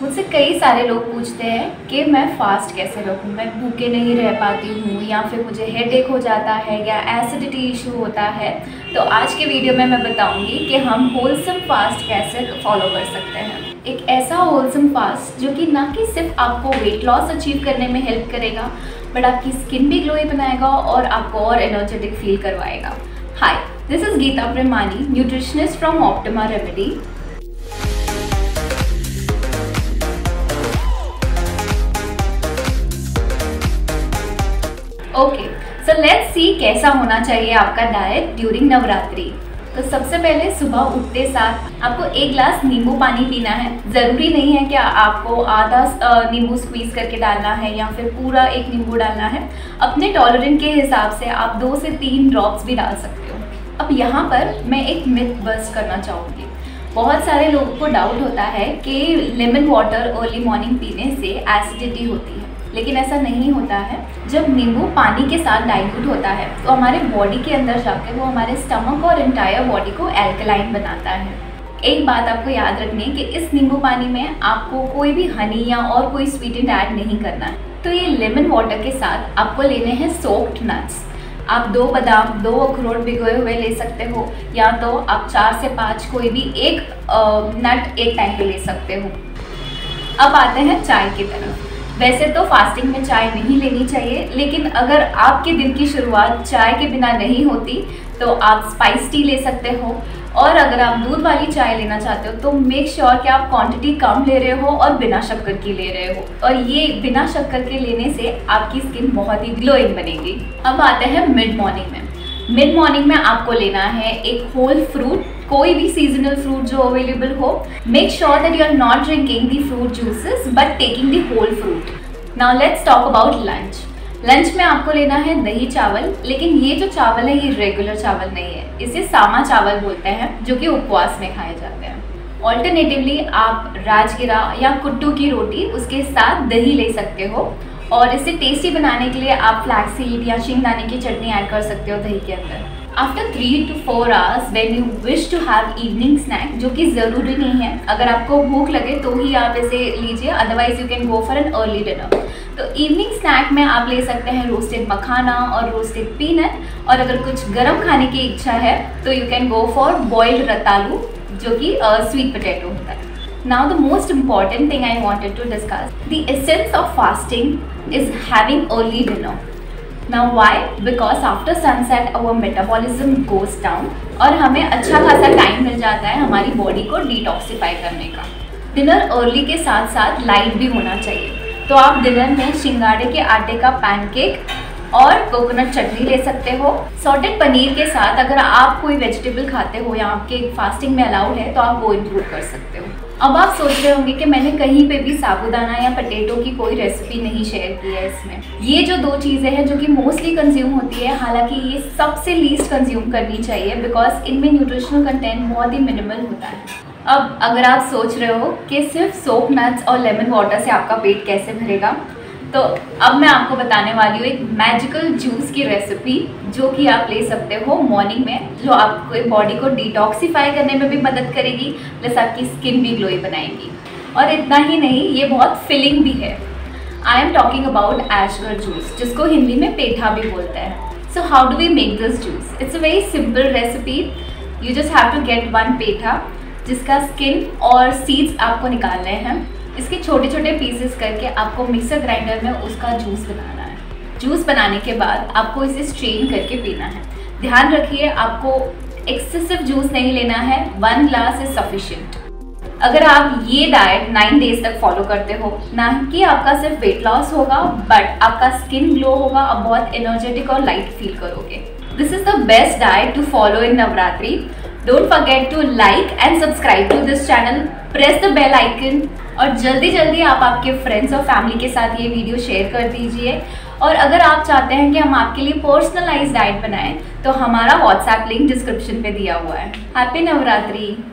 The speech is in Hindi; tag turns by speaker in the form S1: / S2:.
S1: मुझसे कई सारे लोग पूछते हैं कि मैं फास्ट कैसे रखूं, मैं भूखे नहीं रह पाती हूँ या फिर मुझे हेडेक हो जाता है या एसिडिटी इशू होता है। तो आज के वीडियो में मैं बताऊंगी कि हम होलसम फास्ट कैसे फॉलो कर सकते हैं। एक ऐसा होलसम फास्ट जो कि ना कि सिर्फ आपको वेट लॉस अचीव करने में हेल्प करेगा बट आपकी स्किन भी ग्लोई बनाएगा और आपको और एनर्जेटिक फील करवाएगा। Hi, this is Geeta Premani, nutritionist from Optima Remedy. Okay, so let's see कैसा होना चाहिए आपका डाइट ड्यूरिंग नवरात्रि। तो सबसे पहले सुबह उठते साथ आपको एक ग्लास नींबू पानी पीना है। ज़रूरी नहीं है कि आपको आधा नींबू स्क्वीज़ करके डालना है या फिर पूरा एक नींबू डालना है। अपने टॉलरेंट के हिसाब से आप 2 से 3 ड्रॉप्स भी डाल सकते हो। अब यहाँ पर मैं एक मिथ बस्ट करना चाहूँगी। बहुत सारे लोगों को डाउट होता है कि लेमन वाटर अर्ली मॉर्निंग पीने से एसिडिटी होती है, लेकिन ऐसा नहीं होता है। जब नींबू पानी के साथ डाइल्यूट होता है तो हमारे बॉडी के अंदर जाकर वो हमारे स्टमक और एंटायर बॉडी को एल्कलाइन बनाता है। एक बात आपको याद रखनी है कि इस नींबू पानी में आपको कोई भी हनी या और कोई स्वीटेंट ऐड नहीं करना है। तो ये लेमन वाटर के साथ आपको लेने हैं सोक्ड नट्स। आप 2 बादाम, 2 अखरोट भिगोए हुए ले सकते हो या तो आप 4 से 5 कोई भी एक नट एक टाइम पे ले सकते हो। अब आते हैं चाय की तरफ। वैसे तो फास्टिंग में चाय नहीं लेनी चाहिए, लेकिन अगर आपके दिन की शुरुआत चाय के बिना नहीं होती तो आप स्पाइस टी ले सकते हो। और अगर आप दूध वाली चाय लेना चाहते हो तो मेक श्योर कि आप क्वांटिटी कम ले रहे हो और बिना शक्कर की ले रहे हो। और ये बिना शक्कर के लेने से आपकी स्किन बहुत ही ग्लोइंग बनेगी। अब आते हैं मिड मॉर्निंग में। मिड मॉर्निंग में आपको लेना है एक होल फ्रूट, कोई भी सीजनल फ्रूट जो अवेलेबल हो। Make sure that you are not drinking the fruit juices but taking the whole fruit. Now let's talk about lunch. Lunch में आपको लेना है दही चावल, लेकिन ये जो चावल है ये रेगुलर चावल नहीं है, इसे सामा चावल बोलते हैं जो कि उपवास में खाए जाते हैं। ऑल्टरनेटिवली आप राजगिरा या कुट्टू की रोटी उसके साथ दही ले सकते हो और इसे टेस्टी बनाने के लिए आप फ्लैक्स सीड या शिंगदाने की चटनी ऐड कर सकते हो दही के अंदर। After 3 to 4 hours when you wish to have evening snack, जो कि ज़रूरी नहीं है, अगर आपको भूख लगे तो ही आप इसे लीजिए, otherwise you can go for an early dinner. तो इवनिंग स्नैक में आप ले सकते हैं रोस्टेड मखाना और रोस्टेड पीनट, और अगर कुछ गर्म खाने की इच्छा है तो you can go for boiled रतालू जो कि स्वीट पोटैटो होता है। Now the most important thing I wanted to discuss, the essence of fasting is having early dinner. Now why? Because after sunset our metabolism goes down और हमें अच्छा खासा टाइम मिल जाता है हमारी बॉडी को डिटॉक्सिफाई करने का। डिनर अर्ली के साथ साथ लाइट भी होना चाहिए। तो आप डिनर में सिंगाड़े के आटे का पैनकेक और कोकोनट चटनी ले सकते हो। सॉटेड पनीर के साथ अगर आप कोई वेजिटेबल खाते हो या आपके फास्टिंग में अलाउड है तो आप वो इंक्लूड कर सकते हो। अब आप सोच रहे होंगे कि मैंने कहीं पे भी साबूदाना या पोटैटो की कोई रेसिपी नहीं शेयर की है इसमें। ये जो 2 चीज़ें हैं जो कि मोस्टली कंज्यूम होती है, हालांकि ये सबसे लीस्ट कंज्यूम करनी चाहिए बिकॉज इनमें न्यूट्रिशनल कंटेंट बहुत ही मिनिमल होता है। अब अगर आप सोच रहे हो कि सिर्फ सोप नट्स और लेमन वाटर से आपका पेट कैसे भरेगा, तो अब मैं आपको बताने वाली हूँ एक मैजिकल जूस की रेसिपी जो कि आप ले सकते हो मॉर्निंग में, जो आपको बॉडी को डिटॉक्सिफाई करने में भी मदद करेगी प्लस आपकी स्किन भी ग्लोई बनाएगी। और इतना ही नहीं, ये बहुत फिलिंग भी है। I am talking about ash gourd juice, जिसको हिंदी में पेठा भी बोलते हैं। So how do we make this juice? It's a very simple recipe. You just have to get 1 petha जिसका स्किन और सीड्स आपको निकालने हैं। इसके छोटे छोटे पीसेस करके आपको मिक्सर ग्राइंडर में उसका जूस बनाना है। जूस बनाने के बाद आपको इसे स्ट्रेन करके पीना है। ध्यान रखिए आपको एक्सेसिव जूस नहीं लेना है, 1 ग्लास इज सफिशिएंट। अगर आप ये डाइट 9 डेज तक फॉलो करते हो, ना कि आपका सिर्फ वेट लॉस होगा बट आपका स्किन ग्लो होगा, आप बहुत एनर्जेटिक और लाइट फील करोगे। This is the best diet to follow in Navratri. Don't forget to like and subscribe to this channel. Press the bell icon और जल्दी जल्दी आप आपके फ्रेंड्स और फैमिली के साथ ये वीडियो शेयर कर दीजिए। और अगर आप चाहते हैं कि हम आपके लिए पर्सनलाइज्ड डाइट बनाएं तो हमारा व्हाट्सएप लिंक डिस्क्रिप्शन पे दिया हुआ है। हैप्पी नवरात्रि।